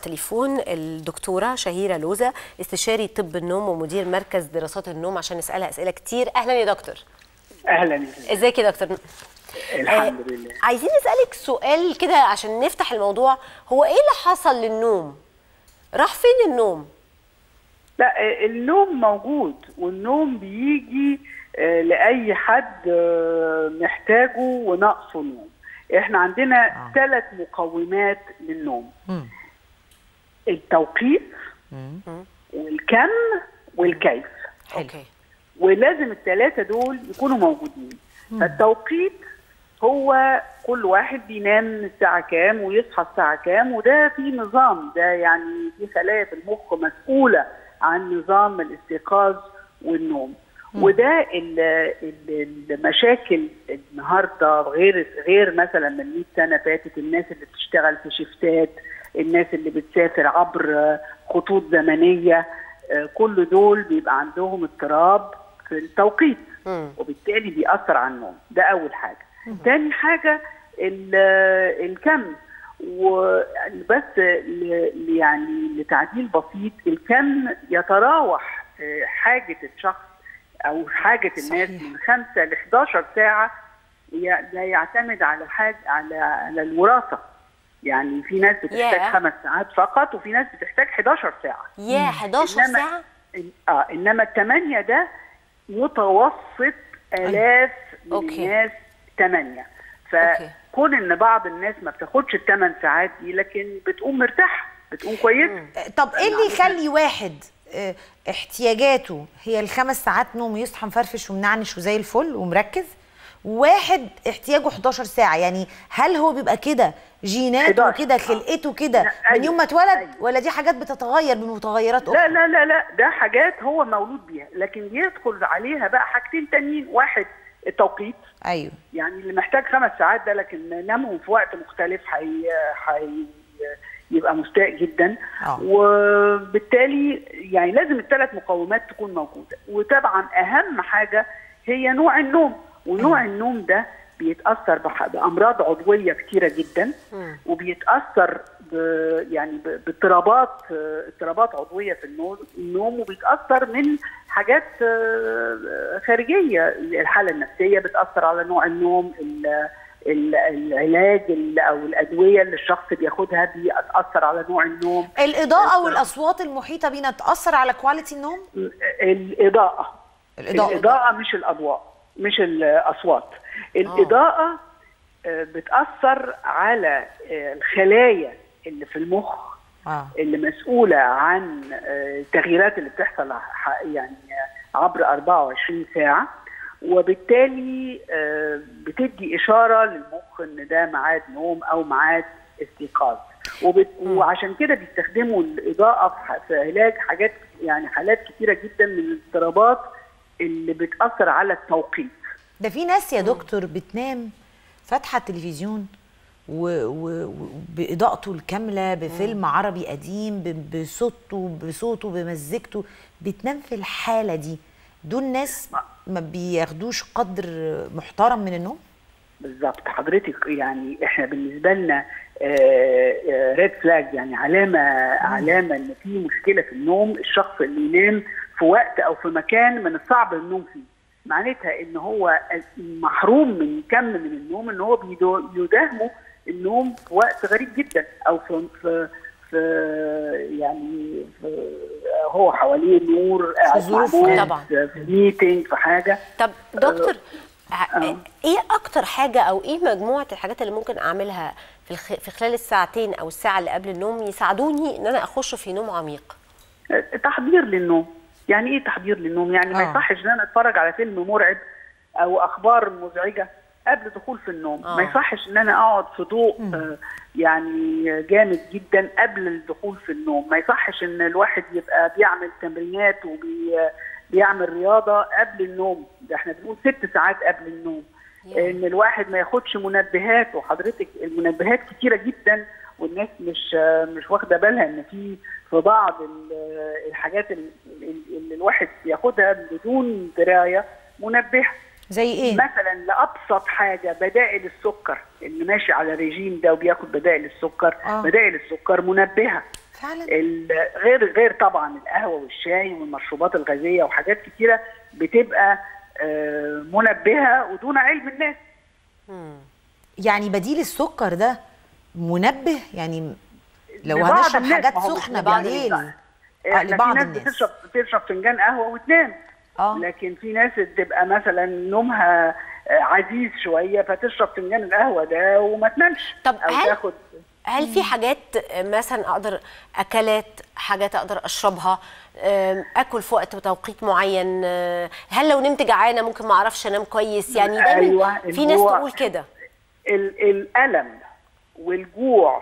التليفون الدكتورة شهيرة لوزة، استشاري طب النوم ومدير مركز دراسات النوم، عشان نسألها أسئلة كتير. أهلا يا دكتور. أهلا. ازيك يا دكتور؟ الحمد لله. عايزين نسألك سؤال كده عشان نفتح الموضوع. هو إيه اللي حصل للنوم؟ راح فين النوم؟ لا، النوم موجود، والنوم بيجي لأي حد محتاجه ونقصه نوم. احنا عندنا 3 مقومات للنوم: التوقيت والكم والكيف. اوكي. ولازم ال3 دول يكونوا موجودين. فالتوقيت هو كل واحد بينام الساعة كام ويصحى الساعة كام، وده في نظام، ده يعني في خلايا في المخ مسؤولة عن نظام الاستيقاظ والنوم. وده المشاكل النهارده غير مثلا من 100 سنة فاتت. الناس اللي بتشتغل في شيفتات، الناس اللي بتسافر عبر خطوط زمنية، كل دول بيبقى عندهم اضطراب في التوقيت، وبالتالي بيأثر على النوم. ده أول حاجة. تاني حاجة الكم، وبس يعني لتعديل بسيط، الكم يتراوح حاجة الشخص أو حاجة الناس من 5 ل 11 ساعة. ده يعتمد على على الوراثة. يعني في ناس بتحتاج 5 ساعات فقط، وفي ناس بتحتاج 11 ساعة. 11 ساعة؟ إنما ال8 ده متوسط آلاف من الناس 8. فكون ان بعض الناس ما بتاخدش ال8 ساعات دي، لكن بتقوم مرتاحه، بتقوم كويسه. طب ايه اللي يخلي واحد احتياجاته هي ال5 ساعات نوم يصحى مفرفش ومنعنش وزي الفل ومركز، وواحد احتياجه 11 ساعه؟ يعني هل هو بيبقى كده جيناته كده، خلقته كده من يوم ما اتولد، ولا دي حاجات بتتغير بمتغيرات اخرى؟ لا لا لا، ده حاجات هو مولود بيها، لكن يدخل عليها بقى حاجتين تانيين. واحد التوقيت. ايوه. يعني اللي محتاج 5 ساعات ده، لكن نامهم في وقت مختلف يبقى مستاء جدا. وبالتالي يعني لازم ال3 مقومات تكون موجوده. وطبعا اهم حاجه هي نوع النوم. ونوع النوم ده بيتاثر بامراض عضويه كتيره جدا، وبيتاثر يعني باضطرابات عضويه في النوم، وبيتاثر من حاجات خارجيه. الحاله النفسيه بتاثر على نوع النوم، العلاج او الادويه اللي الشخص بياخدها بتاثر على نوع النوم. الاضاءه والاصوات المحيطه بينا تاثر على كواليتي النوم؟ الاضاءه مش الاضواء، مش الاصوات. الاضاءه بتاثر على الخلايا اللي في المخ، اللي مسؤوله عن التغييرات اللي بتحصل يعني عبر 24 ساعه، وبالتالي بتدي اشاره للمخ ان ده ميعاد نوم او ميعاد استيقاظ. وعشان كده بيستخدموا الاضاءه في علاج حالات كتيره جدا من الاضطرابات اللي بتاثر على التوقيت. ده في ناس يا دكتور بتنام فاتحه التلفزيون وبإضاءته الكامله، بفيلم عربي قديم، بصوته بمزجته، بتنام في الحاله دي. دول ناس ما بياخدوش قدر محترم من النوم؟ بالظبط حضرتك. يعني احنا بالنسبه لنا ريد فلاج، يعني علامه ان في مشكله في النوم. الشخص اللي ينام في وقت او في مكان من الصعب النوم فيه، معناتها ان هو محروم من كم من النوم، ان هو بيداهمه النوم في وقت غريب جدا، او في يعني هو حواليه نور، طبعا في ميتنج، في حاجه. طب دكتور، ايه اكتر حاجه او ايه مجموعه الحاجات اللي ممكن اعملها في خلال الساعتين او الساعه اللي قبل النوم يساعدوني ان انا اخش في نوم عميق؟ تحضير للنوم. يعني ايه تحضير للنوم؟ يعني ما يصحش ان انا اتفرج على فيلم مرعب او اخبار مزعجه قبل دخول في النوم. ما يصحش ان انا اقعد في ضوء يعني جامد جدا قبل الدخول في النوم. ما يصحش ان الواحد يبقى بيعمل تمرينات وبيعمل رياضه قبل النوم. ده احنا بنقول 6 ساعات قبل النوم. ان الواحد ما ياخدش منبهات. وحضرتك المنبهات كتيره جدا، والناس مش واخده بالها ان في بعض الحاجات اللي الواحد بياخدها بدون درايه منبهه. زي ايه؟ مثلا لابسط حاجه بدائل السكر، اللي ماشي على ريجيم ده وبياخد بدائل السكر، بدائل السكر منبهه. فعلا. غير طبعا القهوه والشاي والمشروبات الغازيه وحاجات كتيره بتبقى منبهه ودون علم الناس. يعني بديل السكر ده منبه، يعني لو هنشرب حاجات سخنه بالليل لبعض الناس بتشرب فنجان قهوه وتنام. لكن في ناس بتبقى مثلا نومها عزيز شويه فتشرب فنجان القهوه ده وما تنامش. طب هل في حاجات مثلا اقدر حاجات اقدر اشربها اكل في وقت وتوقيت معين؟ هل لو نمت جعانه ممكن ما اعرفش انام كويس؟ يعني دايما في ناس تقول كده. الالم والجوع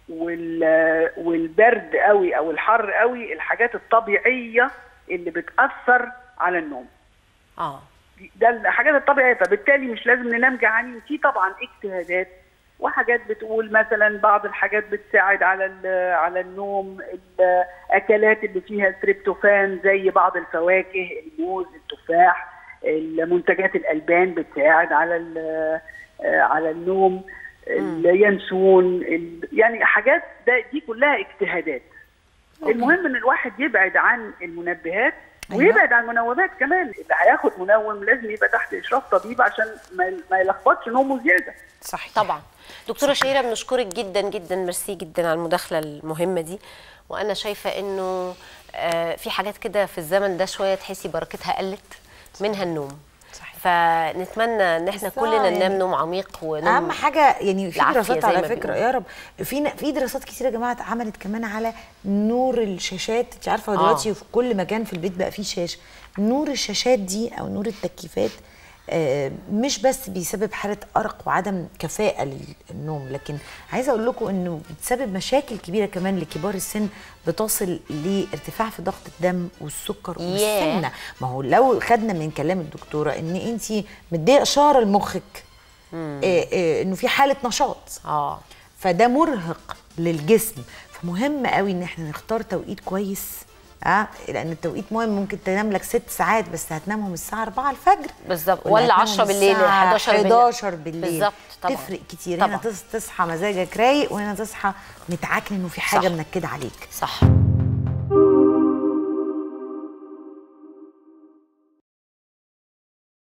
والبرد قوي او الحر قوي الحاجات الطبيعيه اللي بتاثر على النوم. ده الحاجات الطبيعيه، فبالتالي مش لازم ننام جعانين. في طبعا اجتهادات وحاجات بتقول مثلا بعض الحاجات بتساعد على النوم، الاكلات اللي فيها التريبتوفان زي بعض الفواكه، الموز، التفاح، المنتجات الالبان بتساعد على النوم، اليانسون، يعني حاجات دي كلها اجتهادات. المهم ان الواحد يبعد عن المنبهات ويبعد عن المنومات كمان. اللي هياخد منوم لازم يبقى تحت اشراف طبيب عشان ما يلخبطش نومه زياده. صحيح طبعا. دكتوره شهيره بنشكرك جدا جدا، ميرسي جدا على المداخله المهمه دي. وانا شايفه انه في حاجات كده في الزمن ده شويه تحسي بركتها قلت، منها النوم. صحيح. فنتمنى ان احنا كلنا ننام نوم عميق ونوم. اهم حاجه يعني في دراسات على فكره يا رب، في دراسات كتير يا جماعه اتعملت كمان على نور الشاشات. انت عارفه دلوقتي في كل مكان في البيت بقى فيه شاشه. نور الشاشات دي او نور التكييفات مش بس بيسبب حاله ارق وعدم كفاءه للنوم، لكن عايزه اقول لكم انه بتسبب مشاكل كبيره كمان لكبار السن، بتصل لارتفاع في ضغط الدم والسكر والسمنه. ما هو لو خدنا من كلام الدكتوره ان انت مديه اشاره لمخك انه في حاله نشاط، فده مرهق للجسم. فمهم قوي ان احنا نختار توقيت كويس، لان التوقيت مهم. ممكن تنام لك 6 ساعات بس هتنامهم الساعه 4 الفجر بالظبط، ولا 10 بالليل، 11 بالليل بالظبط. طبعا تفرق كتير. هنا تصحى مزاجك رايق، وهنا تصحى متعكن انه في حاجه منكده عليك. صح.